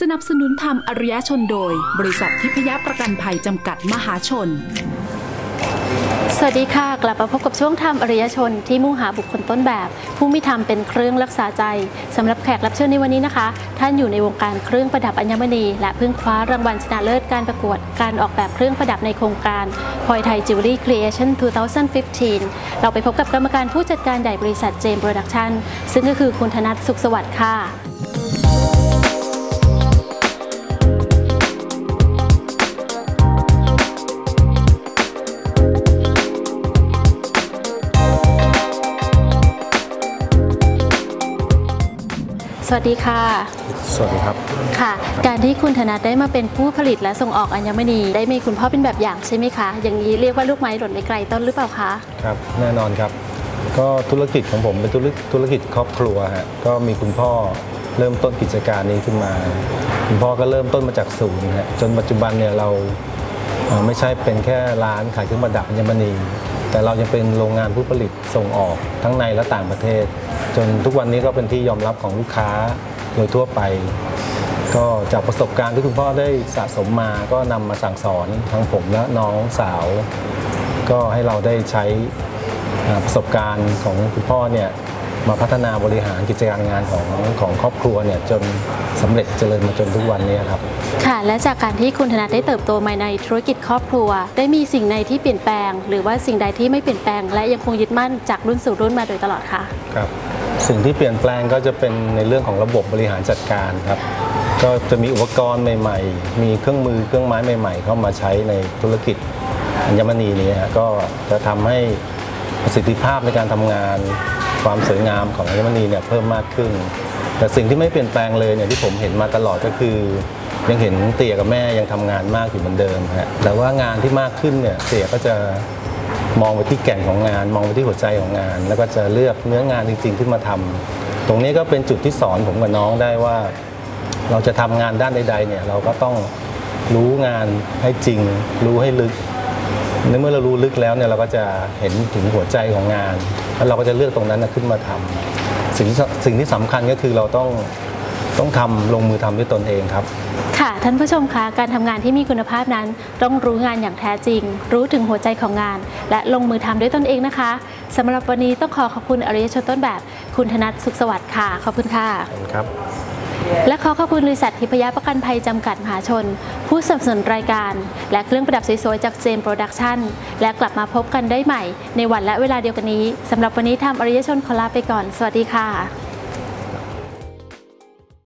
สนับสนุนธรรมอริยชนโดยบริษัททิพยประกันภัยจำกัดมหาชนสวัสดีค่ะกลับมาพบกับช่วงธรรมอริยชนที่มุ่งหาบุคคลต้นแบบผู้มีธรรมเป็นเครื่องรักษาใจสำหรับแขกรับเชิญในวันนี้นะคะท่านอยู่ในวงการเครื่องประดับอัญมณีและเพิ่งคว้ารางวัลชนะเลิศการประกวดการออกแบบเครื่องประดับในโครงการพลอยไทยจิวเวลรี่ครีเอชั่น 2015 เราไปพบกับกรรมการผู้จัดการใหญ่บริษัทเจมส์โปรดักชั่นซึ่งก็คือคุณธนัท สุขสวัสดิ์ค่ะสวัสดีค่ะสวัสดีครับค่ะการที่คุณธนัทได้มาเป็นผู้ผลิตและส่งออกอัญมณีได้มีคุณพ่อเป็นแบบอย่างใช่ไหมคะอย่างนี้เรียกว่าลูกไม้หล่นไม่ไกลต้นหรือเปล่าคะครับแน่นอนครับก็ธุรกิจของผมเป็นธุรกิจครอบครัวฮะก็มีคุณพ่อเริ่มต้นกิจการนี้ขึ้นมาคุณพ่อก็เริ่มต้นมาจากศูนย์ฮะจนปัจจุบันเนี่ยเราไม่ใช่เป็นแค่ร้านขายเครื่องประดับอัญมณีแต่เรายังเป็นโรงงานผู้ผลิตส่งออกทั้งในและต่างประเทศจนทุกวันนี้ก็เป็นที่ยอมรับของลูกค้าโดยทั่วไปก็จากประสบการณ์ที่คุณพ่อได้สะสมมาก็นำมาสั่งสอนทั้งผมและน้องสาวก็ให้เราได้ใช้ประสบการณ์ของคุณพ่อเนี่ยมาพัฒนาบริหารกิจการงานของครอบครัวเนี่ยจนสำเร็จเจริญมาจนทุกวันนี้ครับค่ะและจากการที่คุณธนัทได้เติบโตมาในธุรกิจครอบครัวได้มีสิ่งใดที่เปลี่ยนแปลงหรือว่าสิ่งใดที่ไม่เปลี่ยนแปลงและยังคงยึดมั่นจากรุ่นสู่รุ่นมาโดยตลอดค่ะครับสิ่งที่เปลี่ยนแปลงก็จะเป็นในเรื่องของระบบบริหารจัดการครับก็จะมีอุปกรณ์ใหม่ๆมีเครื่องมือเครื่องไม้ใหม่ๆเข้ามาใช้ในธุรกิจอัญมณีนี้ก็จะทำให้ประสิทธิภาพในการทำงานความสวยงามของอัญมณีเนี่ยเพิ่มมากขึ้นแต่สิ่งที่ไม่เปลี่ยนแปลงเลยเนี่ยที่ผมเห็นมาตลอดก็คือยังเห็นเตี่ยกับแม่ยังทำงานมากอยู่เหมือนเดิมฮะแต่ว่างานที่มากขึ้นเนี่ยเตี่ยก็จะมองไปที่แก่นของงานมองไปที่หัวใจของงานแล้วก็จะเลือกเนื้องานจริงๆขึ้นมาทำตรงนี้ก็เป็นจุดที่สอนผมกับน้องได้ว่าเราจะทำงานด้านใดๆเนี่ยเราก็ต้องรู้งานให้จริงรู้ให้ลึกในเมื่อเรารู้ลึกแล้วเนี่ยเราก็จะเห็นถึงหัวใจของงานแล้วเราก็จะเลือกตรงนั้นขึ้นมาทำสิ่งที่สำคัญก็คือเราต้องทำลงมือทำด้วยตนเองครับค่ะท่านผู้ชมคะการทำงานที่มีคุณภาพนั้นต้องรู้งานอย่างแท้จริงรู้ถึงหัวใจของงานและลงมือทำด้วยตนเองนะคะสำหรับวันนี้ต้องขอบคุณอริยชนต้นแบบคุณธนัท สุขสวัสดิ์ค่ะขอบคุณค่ะครับและขอบคุณบริษัททิพยประกันภัยจำกัดมหาชนผู้สนับสนุนรายการและเครื่องประดับสวยๆจากเจมส์โปรดักชั่นและกลับมาพบกันได้ใหม่ในวันและเวลาเดียวกันนี้สำหรับวันนี้ทำอริยชนขอลาไปก่อนสวัสดีค่ะ